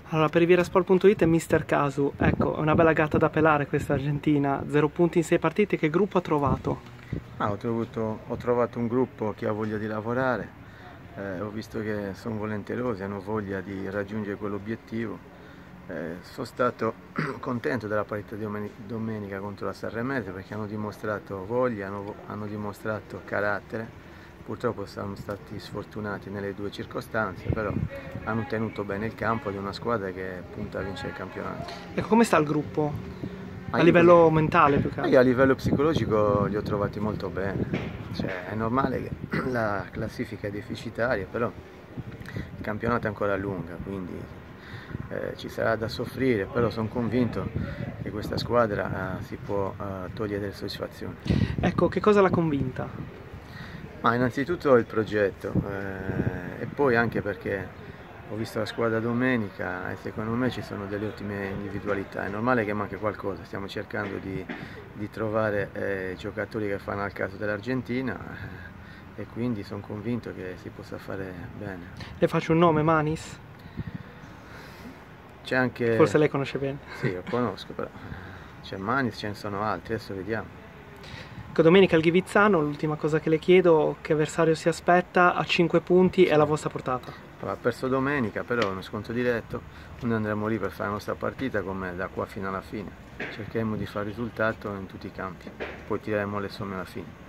Allora, per Rivierasport.it è Mister Casu, ecco, è una bella gatta da pelare questa argentina, 0 punti in 6 partite, che gruppo ha trovato? Ho trovato un gruppo che ha voglia di lavorare, ho visto che sono volenterosi, hanno voglia di raggiungere quell'obiettivo. Sono stato contento della partita di domenica contro la Sanremese perché hanno dimostrato voglia, hanno dimostrato carattere. Purtroppo siamo stati sfortunati nelle due circostanze, però hanno tenuto bene il campo di una squadra che punta a vincere il campionato. Ecco, come sta il gruppo? Ma A io, livello mentale più che io a altro. livello psicologico li ho trovati molto bene, cioè, è normale che la classifica è deficitaria, però il campionato è ancora lunga, quindi ci sarà da soffrire, però sono convinto che questa squadra si può togliere delle soddisfazioni. Ecco, che cosa l'ha convinta? Ma innanzitutto il progetto e poi anche perché ho visto la squadra domenica e secondo me ci sono delle ottime individualità. È normale che manchi qualcosa, stiamo cercando di trovare giocatori che fanno al caso dell'Argentina e quindi sono convinto che si possa fare bene. Le faccio un nome, Manis? C'è anche... Forse lei conosce bene. Sì, lo conosco, però c'è Manis, ce ne sono altri, adesso vediamo. Ecco, domenica al Ghivizzano, l'ultima cosa che le chiedo, che avversario si aspetta a 5 punti e alla vostra portata? Ha perso domenica, però è uno scontro diretto, noi andremo lì per fare la nostra partita come da qua fino alla fine. Cercheremo di fare risultato in tutti i campi, poi tireremo le somme alla fine.